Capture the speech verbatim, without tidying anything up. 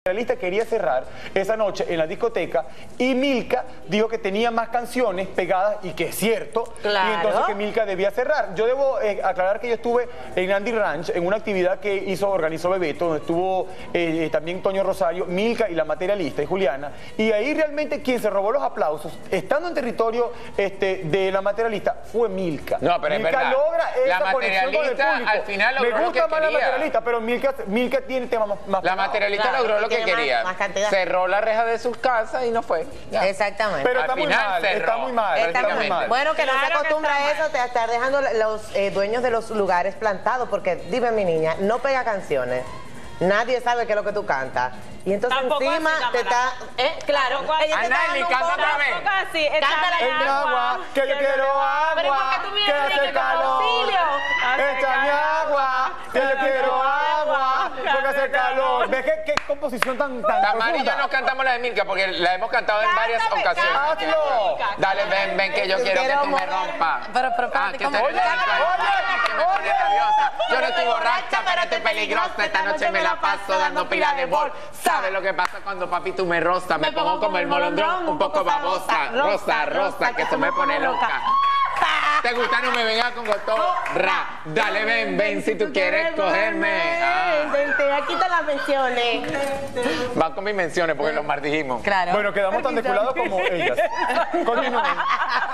La lista quería cerrar esa noche en la discoteca y Milka dijo que tenía más canciones pegadas y que es cierto, claro. Y entonces que Milka debía cerrar. Yo debo eh, aclarar que yo estuve en Andy Ranch en una actividad que hizo, organizó Bebeto, donde estuvo eh, también Toño Rosario, Milka y la materialista y Juliana, y ahí realmente quien se robó los aplausos, estando en territorio este, de la materialista, fue Milka. No, pero Milka es verdad. logra esa la conexión con el materialista público. al final logró Me gusta lo que más quería. la materialista, pero Milka, Milka tiene temas más, más La pegados. materialista Claro, logró lo que tiene quería. más- más cantidad. Cerró la reja de sus casas y no fue. Ya. Exactamente. Pero Al está muy final mal, cerró. está muy mal, Está está muy muy mal. Bueno, que no Claro se que acostumbra está a eso, mal. te a estar dejando los eh, dueños de los lugares plantados, porque dime mi niña, no pega canciones, nadie sabe qué es lo que tú cantas. Y entonces Tampoco encima así, te está... Eh, claro, Tampoco así. ella te está Anali, dando un canta poco- otra vez. Tampoco así. Cántala Échame Échame agua, que yo quiero Pero ¿y por agua, qué tú me que dices hace que calor. auxilio? Hace Échame calor. agua, que yo quiero agua, porque hace calor. ¿Ves qué, qué composición tan, tan Tamara y yo profunda? no cantamos la de Milka porque la hemos cantado en varias Cántame, ocasiones. cántame, Hazlo. Milka. Dale, ven, ven, que yo Te quiero que quiero tú me mover. rompas. Pero, pero, Ah, espérate, que ¿cómo? te Oye, que me pone oye. nerviosa. Yo no estoy borracha, pero estoy peligrosa. Esta noche me la paso dando pila de bol. ¿Sabes lo que pasa cuando papi tú me rosas? Me pongo como el molondrón, un poco babosa. Rosa, rosa, que tú me pones loca. ¿Te gusta? No me vengas con cotorra. Dale, ven, ven si tú quieres cogerme. Ah. Vente, aquí están las menciones. Van con mis menciones porque los maldijimos. Claro. Bueno, quedamos tan desculados como ellas. Continúen.